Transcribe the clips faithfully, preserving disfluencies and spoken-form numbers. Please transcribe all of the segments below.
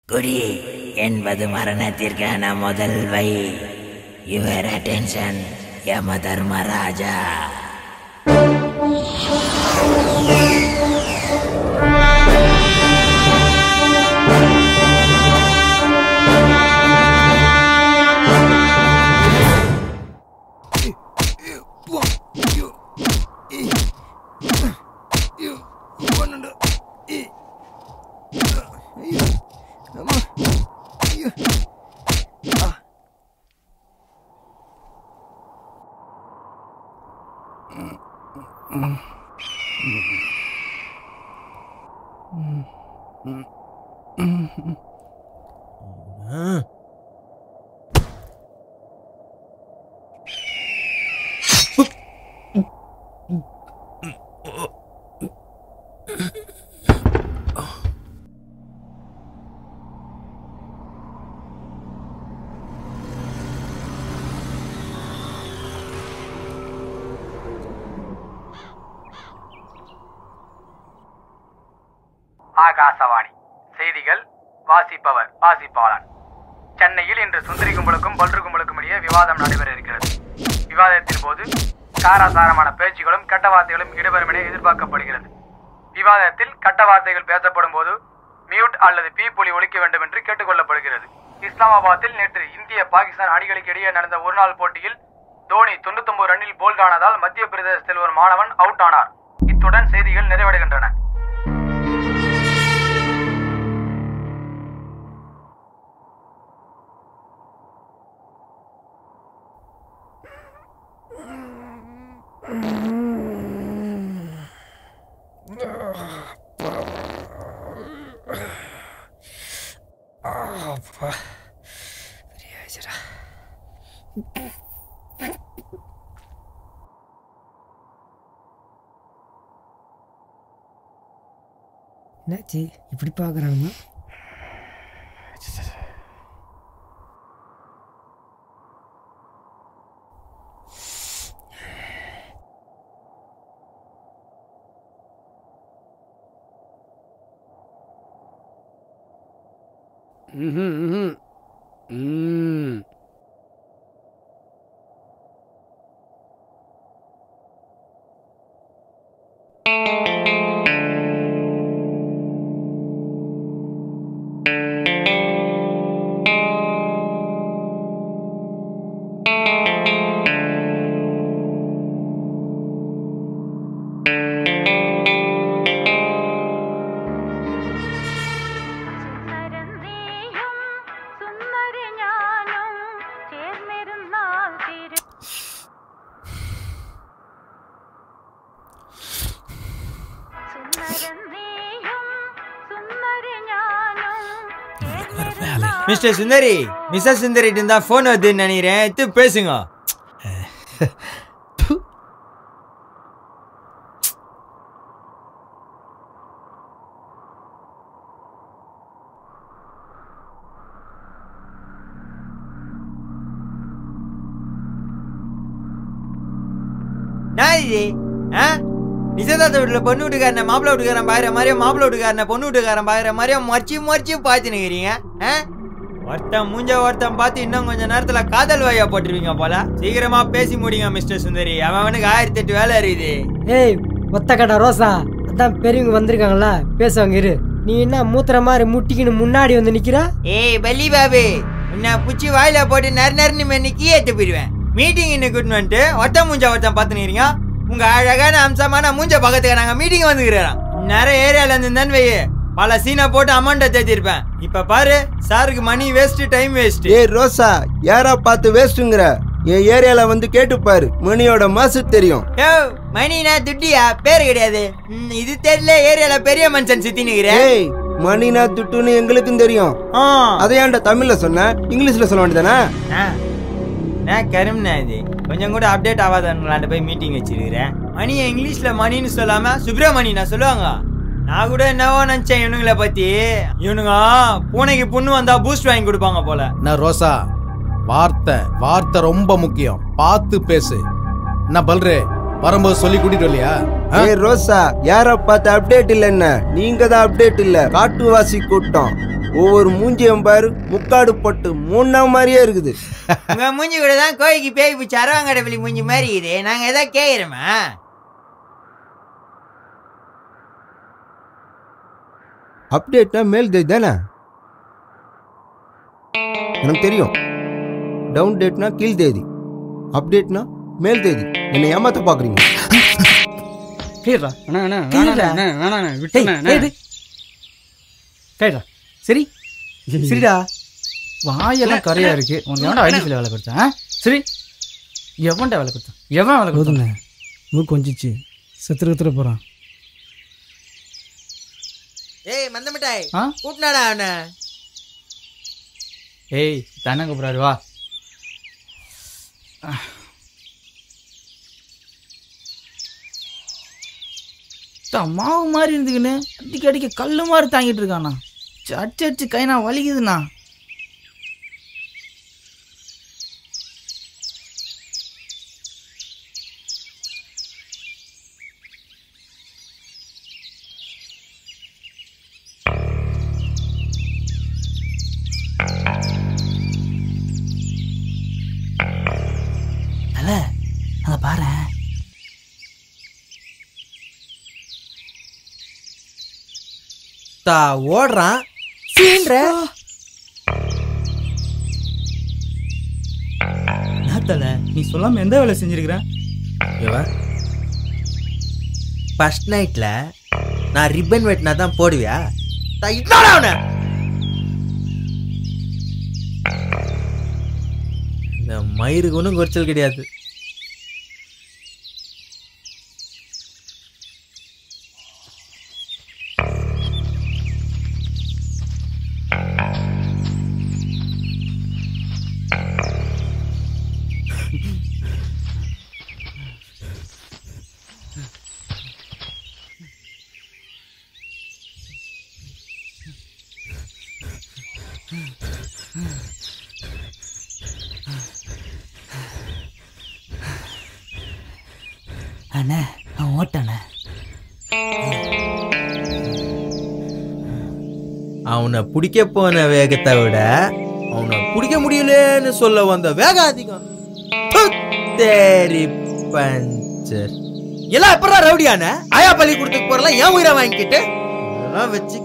குடி என்பது மரணத்திற்கான முதல் வை. Your attention Yama Dharmaraja. ஆகாசவாணி செய்திகள் வாசிப்பவர் வாசிப்பாளன். சென்னையில் இன்று சுந்தரி கும்பலுக்கும் பல்ரு கும்பலுக்கும் இடையே விவாதம் நடைபெற இருக்கிறது. விவாதத்தின் போது காராசாரமான பேச்சுகளும் கெட்ட வார்த்தைகளும் இடம்பெறும் என எதிர்பார்க்கப்படுகிறது. விவாதத்தில் கெட்ட வார்த்தைகள் பேசப்படும் போது மியூட் அல்லது பீ புலி ஒலிக்க வேண்டும் என்று கேட்டுக்கொள்ளப்படுகிறது. இஸ்லாமாபாத்தில் நேற்று இந்திய பாகிஸ்தான் அணிகளுக்கு இடையே நடந்த ஒருநாள் போட்டியில் தோனி தொண்ணூத்தி ஒன்பது ரன்னில் போல்ட் ஆனதால் மத்திய பிரதேசத்தில் ஒரு மாணவன் அவுட் ஆனார். இத்துடன் செய்திகள் நிறைவடைகின்றன. என்னாச்சு இப்படி பார்க்குறாங்க? ம் ம் மிஸ்டர் சுந்தரி, மிஸ்ஸஸ் சுந்தரிட்டு இருந்தா ஃபோன் வருதுன்னு நினைக்கிறேன். எடுத்து பேசுங்க. நான் இது ஆ நிச்சயதார்த்த வீட்டில் பொண்ணு வீட்டுக்காரனை மாப்பிள்ளை வீட்டுக்காரன் பாக்குற மாதிரியா, மாப்பிள்ளை வீட்டுக்காரனை பொண்ணு வீட்டுக்காரன் பாக்குற மாதிரியா மறைச்சி மறைச்சி பார்த்துனுக்கிறீங்க. ஆ ஒருத்தன் மூஞ்ச ஒருத்தன் பார்த்து இன்னும் கொஞ்ச நேரத்துல காதல் வாயா போட்டுருவீங்க போல. சீக்கிரமா பேசி முடியுங்க மிஸ்டர் சுந்தரி. அவனுக்கு ஆயிரத்தி எட்டு வேலை இருக்குது. ஏய் ஒத்த கடை ரோசா, அதான் பெரியவங்க வந்திருக்காங்களா, பேசுவாங்க இரு. நீ என்ன மூத்திர மாதிரி முட்டிக்கின்னு முன்னாடி வந்து நிக்கிற? ஏய் பல்லி பாபு, உன்னை புச்சி வாயில போட்டு நறு நறுன்னு மென்னிக்கி ஏற்று போயிடுவேன். மீட்டிங் இன்னும் கூட்டின்னு வந்துட்டு ஒருத்தன் மூஞ்ச ஒருத்தன் பார்த்துனுக்கிறீங்க. உங்க அழகான அம்சமான மூஞ்ச பக்கத்துக்கு நாங்க மீட்டிங் வந்துக்கிறோம். நிறைய ஏரியால இருந்து வையே பல சீனை போட்டு அமௌண்ட்டை தேத்திருப்பேன். இப்ப பாரு சாருக்கு மணி வேஸ்ட், டைம் வேஸ்ட். ஏ ரோசா, யாரா பார்த்து வேஸ்ட்டுங்கிற? என் ஏரியால வந்து கேட்டுப்பாரு, மணியோட மாசு தெரியும். ஏ மணினா துட்டியா? பேரு கிடையாது. இது தெரியல, ஏரியால பெரிய மனுஷன் சுத்தி நிக்கிறேன். ஏய் மணினா துட்டுன்னு எங்களுக்கும் தெரியும். அதை ஏன்டா தமிழ்ல சொன்ன, இங்கிலீஷ்ல சொல்ல வேண்டியதானே? நான் கரும்னா இது கொஞ்சம் கூட அப்டேட் ஆகாதவங்களாண்ட போய் மீட்டிங் வச்சிருக்கிறேன். மணியை இங்கிலீஷ்ல மணின்னு சொல்லாம சுப்பிரமணியனா சொல்லுவாங்க. நான் கூட என்னவோ நினைச்சேன் இவனுங்களை பத்தி. இவனுங்க பூனைக்கு புண்ணு வந்தா பூஸ்ட் வாங்கி கொடுப்பாங்க போல. நான் ரோசா, வார்த்தை வார்த்தை ரொம்ப முக்கியம், பார்த்து பேசு. என்ன பல்ரு, வரும்போது சொல்லி கூட்டிட்டு வரலையா? ஏய் ரோசா, யார பார்த்து அப்டேட் இல்லைன்னா நீங்க தான் அப்டேட் இல்ல. காட்டுவாசி கூட்டம் ஒவ்வொரு மூஞ்சியும் பாரு முக்காடு போட்டு மூணா மாதிரியே இருக்குது. உங்க மூஞ்சி கூட தான் கோழிக்கு பேய் பிடிச்சி அரவாங்கடப்பள்ளி மூஞ்சி மாதிரி இது. நாங்க எதாவது கேட்கிறோமா? அப்டேட்னா மேல் தேதி தானே எனக்கு தெரியும். டவுன் டேட்னா கீழ் தேதி, அப்டேட்னா மேல் தேதி. என்ன ஏமாத்த பாக்குறீங்க? சரி சரிடா, வாயெல்லாம் கரையா இருக்கு. உனக்கு எவன்டா ஐடி வேலை கொடுத்தான்? சரி, எவன்டா வேலை கொடுத்தான்? எவன் வேலை கொடுத்தேன்? மூக்கு கொஞ்சிச்சு செத்துரு செத்துரு போறான். ஏய் மந்த மிட்டாய், கூட்டினாடா அவனை. ஏய் தானே கூப்பிடாரு, வா. மாவு மாதிரி இருந்துக்குன்னு அடிக்க அடிக்க கல்லு மாதிரி தாங்கிட்டு இருக்காண்ணா. அடிச்சு அடிச்சு கை நான் வலிக்குதுண்ணா. அல்ல அங்க பாரு, ஓடுறான் சீன்ற. நீ சொல்லாம எந்த வேலை செஞ்சிருக்கிற? ஃபர்ஸ்ட் நைட்ல நான் ரிப்பன் வெட்டினா தான் போடுவியா? அவன இந்த மயிருக்கு ஒன்றும் குறைச்சல் கிடையாது. அண்ணா அவன் ஓட்டான. அவனை பிடிக்க போன வேகத்தை விட அவனை பிடிக்க முடியலன்னு சொல்ல வந்த வேகம் அதிகம். பஞ்சர் எல்லாம் எப்படா ரவுடியான ஆயா பள்ளிக்கூடத்துக்கு போறலாம் ஏன் உயிரை வாங்கிக்கிட்டு வச்சு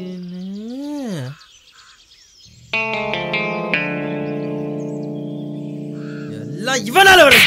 எல்லாம் இவனால வர.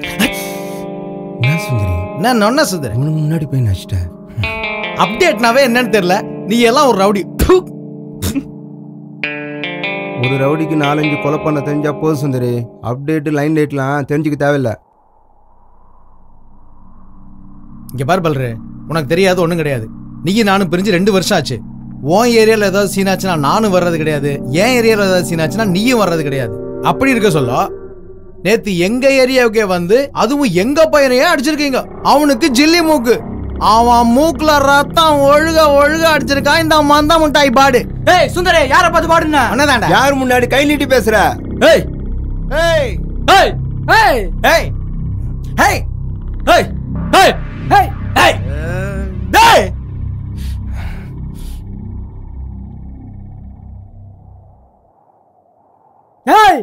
என்ன நொன்ன சுந்தரி முன்னாடி போய் நடிச்சிட்டேன். அப்டேட்னாவே என்னன்னு தெரியல. நீ எல்லாம் ஒரு ரவுடி. ஒரு ரவுடிக்கு நாலஞ்சு கொலை பண்ண தெரிஞ்சா போதும் சுந்தரி. அப்டேட் லைன் லைட்லாம் தெரிஞ்சுக்க தேவையில்ல. இங்க பாரு பல்ரு, உனக்கு தெரியாது ஒண்ணும் கிடையாது. நீயும் நானும் பிரிஞ்சு ரெண்டு வருஷம் ஆச்சு. உன் ஏரியால ஏதாவது சீன் ஆச்சுன்னா நானும் வர்றது கிடையாது, என் ஏரியால ஏதாவது சீன் ஆச்சுன்னா நீயும் வர்றது கிடையாது. அப்படி இருக்க சொல்ல நேத்து எங்க ஏரியாவுக்கே வந்து அதுவும் எங்க பையனையே அடிச்சிருக்கீங்க. அவனுக்கு ஜில்லி மூக்கு, அவன் மூக்குல ரத்தம் ஒழுக ஒழுக அடிச்சிருக்கான். இந்த மந்த முட்டாய் பாடு. ஏய் சுந்தரே, யார பார்த்து பாடுனா? அண்ணாதான்டா. யார் முன்னாடி கை நீட்டி பேசுற? ஏய் ஏய் ஏய் ஏய் ஏய் ஏய் ஏய் ஏய் ஏய் ஏய் டேய் ஏய்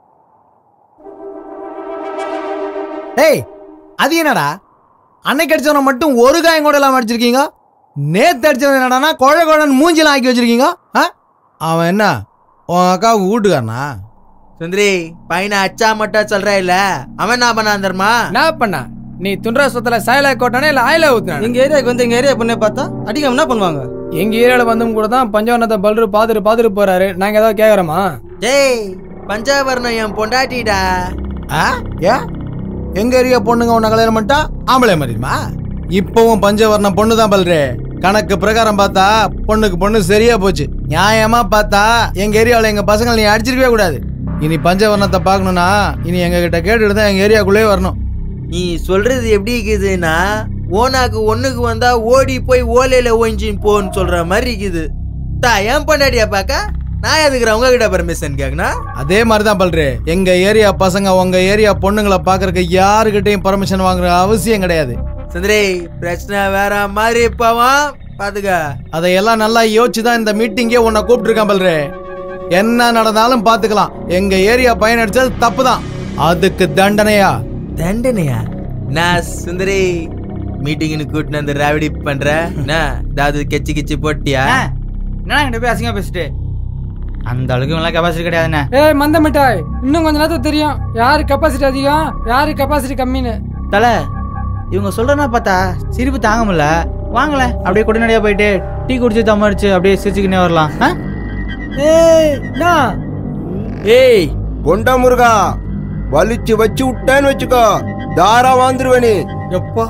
ஏய் அது என்னடா? அன்னைக்கு அடிச்சவனை மட்டும் ஒரு காயம் கூட இல்லாம அடிச்சிருக்கீங்க. நேத்து அடிச்சவன் என்னடானா கொழ கொழன்னு மூஞ்சிலாம் ஆக்கி வச்சிருக்கீங்க. அவன் என்ன உன் அக்காவுக்கு வீட்டுக்காரனா? சுந்தரி பையனை அச்சா மட்டும் சொல்ற இல்ல, அவன் என்ன பண்ணா தர்மா? என்ன பண்ணா? நீ துண்டா சொத்துல சாயலா கோட்டானே இல்ல ஆயில ஊத்துனா? எங்க ஏரியாவுக்கு வந்து எங்க ஏரியா பொண்ணை பார்த்தா அடிக்காம என்ன பண்ணுவாங்க? எங்க ஏரியால வந்தும் கூட தான் பஞ்சவர்ணத்தை பல்ரு பாத்துட்டு பாத்துட்டு போறாரு. நாங்க ஏதாவது கேக்குறோமா? டேய் பஞ்சாவர்ணம் என் பொண்டாட்டிடா. ஏ எங்க ஏரியா பொண்ணுங்க உன்னை கல்யாணம் பண்ணிட்டா ஆம்பளை மாதிரிமா? இப்பவும் பஞ்சவர்ணம் பொண்ணு தான் பல்றே. கணக்கு பிரகாரம் பார்த்தா பொண்ணுக்கு பொண்ணு சரியா போச்சு. நியாயமா பார்த்தா எங்க ஏரியாவில் எங்க பசங்களை நீ அடிச்சிருக்கவே கூடாது. இனி பஞ்சவர்ணத்தை பார்க்கணும்னா இனி எங்க கிட்ட கேட்டுட்டு தான் எங்க ஏரியாக்குள்ளே வரணும். நீ சொல்றது எப்படி இருக்குதுன்னா ஓனாக்கு ஒண்ணுக்கு வந்தா ஓடி போய் ஓலையில ஓஞ்சின்னு போன்னு சொல்ற மாதிரி இருக்குது. தா ஏன் பொண்டாட்டியா பாக்க? நான் எதுக்குறேன் உங்ககிட்ட பர்மிஷன் கேட்கணும்? அதே மாதிரிதான் பல்றே, எங்க ஏரியா பசங்க உங்க ஏரியா பொண்ணுங்களை பாக்குறதுக்கு யாருக்கிட்டையும் பர்மிஷன் வாங்குற அவசியம் கிடையாது. சுந்தரி பிரச்சனை வேற மாதிரி போவான் பாத்துக்க. அதையெல்லாம் நல்லா யோசிச்சுதான் இந்த மீட்டிங்கே உன்னை கூப்பிட்டு இருக்கான் பல்றே. என்ன நடந்தாலும் பாத்துக்கலாம். எங்க ஏரியா பையன் அடிச்சது தப்புதான், அதுக்கு தண்டனையா? தண்டனையா? நான் சுந்தரி மீட்டிங்னு கூட்டினு வந்து ராவடி பண்ற ஏதாவது கெச்சி கிச்சி போட்டியா? என்ன போய் அசிங்கமா பேசிட்டு அந்த அளவுக்கு இவங்களாம் கெப்பாசிட்டி கிடையாதுண்ணே. ஏய் மந்த மிட்டாய், இன்னும் கொஞ்ச நேரத்துக்கு தெரியும் யாரு கெப்பாசிட்டி அதிகம் யாரு கெப்பாசிட்டி கம்மின்னு. தலை இவங்க சொல்றனா பார்த்தா சிரிப்பு தாங்க முடியல. வாங்கல அப்படியே குடிநடையா போயிட்டு டீ குடிச்சு தம் அடிச்சு அப்படியே சிரிச்சுக்கினே வரலாம். ஏய் ஏய் கொண்டா முருகா, வலிச்சு வச்சு விட்டேன்னு வச்சுக்கோ, தாரா வாழ்ந்துருவேனே. எப்பா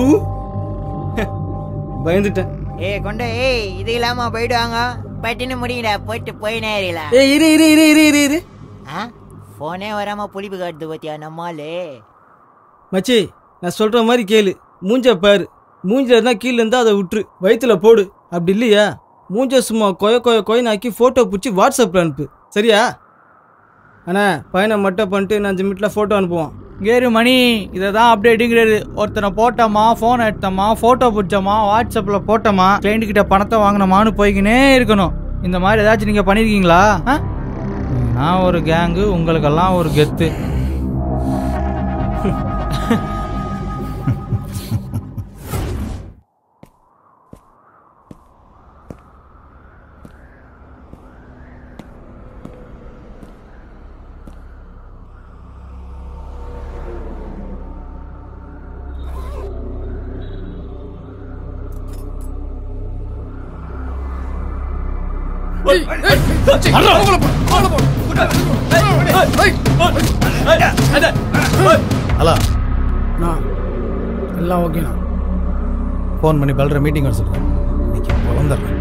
பயந்துட்டேன். ஏய் கொண்ட ஏய் இது இல்லாம போயிடுவாங்க. பட்டினு முடியல போயிட்டு போய் நேரில. ஏய் இரு இரு இரு இரு இரு இரு ஆ போனே வராம புளிப்பு காட்டுது பத்தியா நம்மாலே. மச்சி நான் சொல்ற மாதிரி கேளு. மூஞ்ச பாரு, மூஞ்சில இருந்தா கீழே இருந்தா அதை விட்டுரு, வயிற்றுல போடு. அப்படி இல்லையா மூஞ்ச சும்மா கொய கொய கொயனாக்கி போட்டோ பிடிச்சி வாட்ஸ்அப்ல அனுப்பு, சரியா? அண்ணா பையனை மட்டும் பண்ணிட்டு நான் அஞ்சு மினிட்ல போட்டோ அனுப்புவான். கேரு மணி இதை தான் அப்டேட்டுங்கிறது. ஒருத்தனை போட்டோமா, ஃபோன் எடுத்தோமா, ஃபோட்டோ பிடிச்சோமா, வாட்ஸ்அப்பில் போட்டோமா, கிளைண்ட் கிட்ட பணத்தை வாங்கினோமான்னு போய்க்கினே இருக்கணும். இந்த மாதிரி ஏதாச்சும் நீங்கள் பண்ணியிருக்கீங்களா? நான் ஒரு கேங்கு, உங்களுக்கெல்லாம் ஒரு கெத்து. ஹலோ எல்லாம் ஓகேண்ணா. ஃபோன் பண்ணி பல்ற மீட்டிங் வர சொல்றேன். இன்னைக்கு வந்துடுறேன்.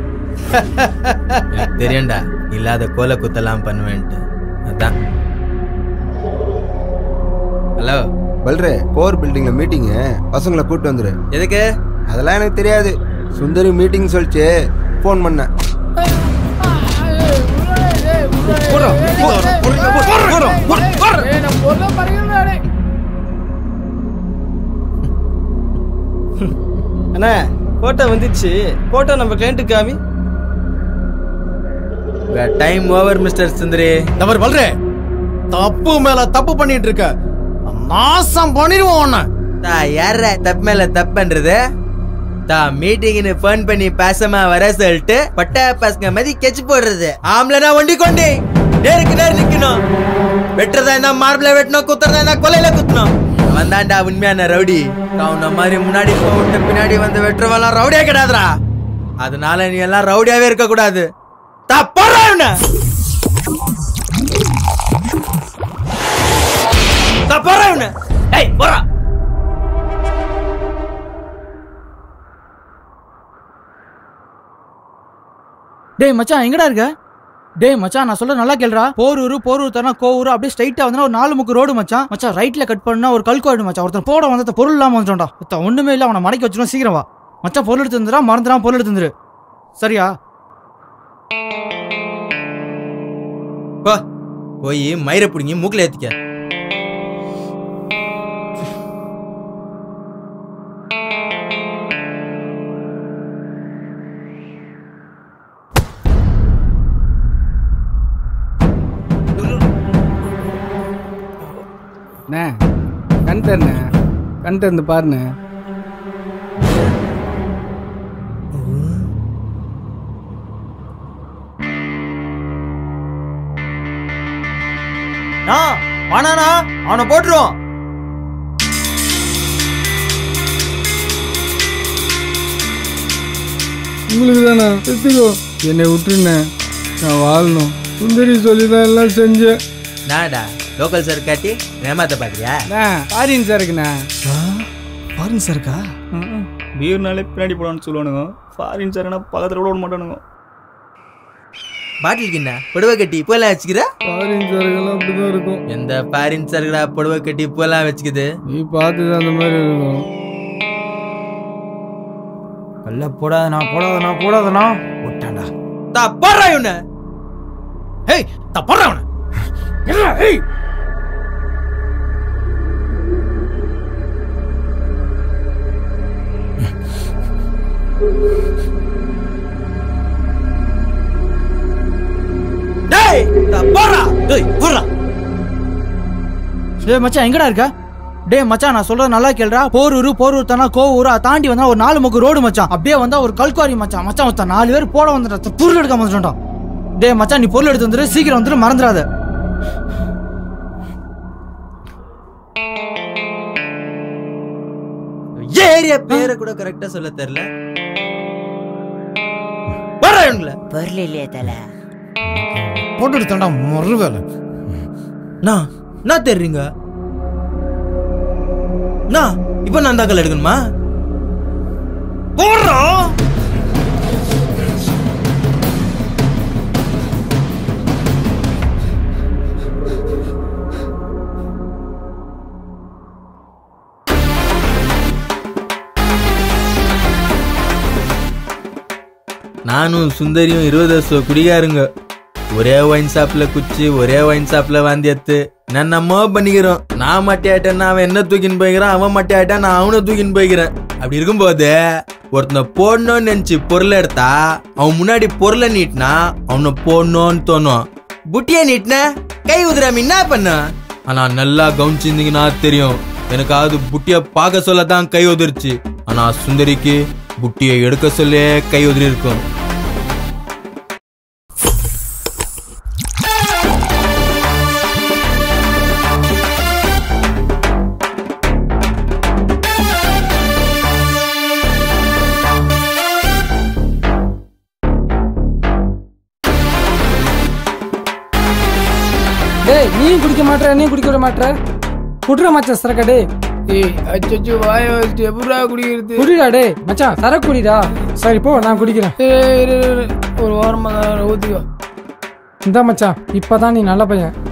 எனக்கு தெரியும்டா இல்லாத கோல குத்தலாம் பண்ணுவேன்ட்டு, அதான். ஹலோ பல்றே, கோர் பில்டிங்ல மீட்டிங், பசங்களை கூப்பிட்டு வந்துரு. எதுக்கு? அதெல்லாம் எனக்கு தெரியாது. சுந்தரி மீட்டிங் சொல்லிச்சு, ஃபோன் பண்ண. அண்ணா போட்டோ வந்துடுச்சு, போட்டோ நம்ம கிளைண்ட்டுக்கு காமி. Time over mister Sundari. Number பல்றே, தப்பு மேல தப்பு பண்ணிட்டு இருக்க, நாசம் பண்ணிடுவோம் உன்னை. யார தப்பு மேல தப்பு பண்றது? தான் மீட்டிங்னு போன் பண்ணி பேசாம வர சொல்லிட்டு பட்டா பசங்க மாதிரி கெச்சு போடுறது. ஆம்பளனா ஒண்டி கொண்டு நேருக்கு நேர் நிக்கணும். வெட்டுறதா இருந்தா மார்பிள வெட்டணும், குத்துறதா இருந்தா கொலையில குத்தணும். வந்தாண்டா உண்மையான ரவுடி. அவன மாதிரி முன்னாடி போட்டு பின்னாடி வந்து வெட்டுறவெல்லாம் ரவுடியா கிடையாதுரா. அதனால நீ எல்லாம் ரவுடியாவே இருக்க கூடாது. தப்பறா தப்பறா ஏய் போறா. டேய் மச்சான் எங்கடா இருக்க? டேய் மச்சான் நான் சொல்ல நல்லா கேளுடா. போரூர் போரூர் தரனா கோவூர் அப்படியே ஸ்ட்ரைட்டா வந்தா ஒரு நாலு முக்கு ரோடு மச்சான். மச்சான் ரைட்ல கட் பண்ணா ஒரு கல்கோடு மச்சான். ஒருத்தன் போட வந்த பொருள் இல்லாம வந்துட்டோம்டா. மொத்தம் ஒண்ணுமே இல்ல, அவனை மடக்கி வச்சிரும். சீக்கிரம் வா மச்சான். பொருள் எடுத்து வந்துடா, மறந்துடாம பொருள் எடுத்து வந்துரு, சரியா? போய் மயிரை பிடிங்கி மூக்கில் ஏத்திக்க. கண் தருண்ண, கண் திறந்து பாருண்ண. வானானா அவனை போட்டுருவோம். உங்களுக்கு தானே எடுத்துக்கோ, என்னை விட்டுருண்ண, நான் வாழணும். சுந்தரி சொல்லிதான் எல்லாம் செஞ்சேன். நாடா லோக்கல் சார் காட்டி ஏமாத்த பாக்குறியா? ஃபாரின் சாருக்குண்ணா. ஃபாரின் சாருக்கா? பீர்னாலே பின்னாடி போடான்னு சொல்லுவானுங்க. ஃபாரின் சார்னா பக்கத்தில் கூட விட மாட்டானுங்க. பாட்டில் கிண்ணா புடவை கட்டி பூலாம் வச்சுக்கிற? ஃபாரின் சாருக்கெல்லாம் அப்படிதான் இருக்கும். எந்த ஃபாரின் சாருக்கடா புடவை கட்டி பூலாம் வச்சுக்குது? நீ பார்த்துதான் அந்த மாதிரி இருக்கும். கல்ல போடாதண்ணா போடாதண்ணா போடாதண்ணா விட்டாண்டா. தப்பறா இவனை ஏய் தப்பறா அவன ஏய் டேய் தப்பறா டேய் போறா டேய் மச்சான் எங்கடா இருக்க? டேய் மச்சான் நான் சொல்றது நல்லா கேளுடா. போரூர் போரூர் தானா கோவூர் தாண்டி வந்தா ஒரு நாலு முக்கு ரோடு மச்சான். அப்படியே வந்தா ஒரு கல்குவாரி மச்சான். மச்சான் ஒருத்தன் நாலு பேர் போட வந்துட்டா பொருள் எடுக்காம வந்துட்டான். டேய் மச்சான் நீ பொருள் எடுத்து வந்துரு, சீக்கிரம் வந்துரு, மறந்துடாத. ஏரியா பேரை கூட கரெக்டா சொல்ல தெரியல. பொருள் இல்லையே தல போட்டு எடுத்தாண்டா மறு வேலை. நான் என்ன தெரியுங்க நான் இப்ப நான் தாக்கல் எடுக்கணுமா? போடுறோம் நானும் சுந்தரியும் இருபது வருஷம் குடிகாருங்க. ஒரே ஒயின் ஷாப்ல குச்சி ஒரே ஒயின் ஷாப்ல வாந்தி எடுத்து நான் நம்ம பண்ணிக்கிறோம். நான் மட்டி ஆயிட்டேன், அவன் என்ன தூக்கின்னு போய்க்கிறான், அவன் மட்டி ஆயிட்டான், நான் அவனை தூக்கின்னு போய்க்கிறேன். அப்படி இருக்கும்போது ஒருத்தனை போடணும்னு நினைச்சு பொருளை எடுத்தா அவன் முன்னாடி பொருளை நீட்டினா அவனை போடணும்னு தோணும். புட்டியை நீட்டின கை உதிராம என்ன பண்ண? ஆனா நல்லா கவனிச்சிருந்தீங்கன்னா தெரியும், எனக்காவது புட்டிய பார்க்க சொல்லதான் கை உதிர்ச்சு. ஆனா சுந்தரிக்கு புட்டியை எடுக்க சொல்லே கை உதிரி இருக்கும். டேய் நீயும் குடிக்க மாட்டற, நீயும் குடிக்க விட மாட்டற. குடுற மச்சான் சரக்கு. டேய் ஏய் அச்சோ வாய வச்சுட்டு எப்படா குடிக்கிறது? குடிடா டேய் மச்சான், சரக்கு குடிடா. சரி போ நான் குடிக்கிறேன். ஏய் ஒரு வாரமா ஊத்திக்கோ. இந்த மச்சான் இப்பதான் நீ நல்ல பையன்.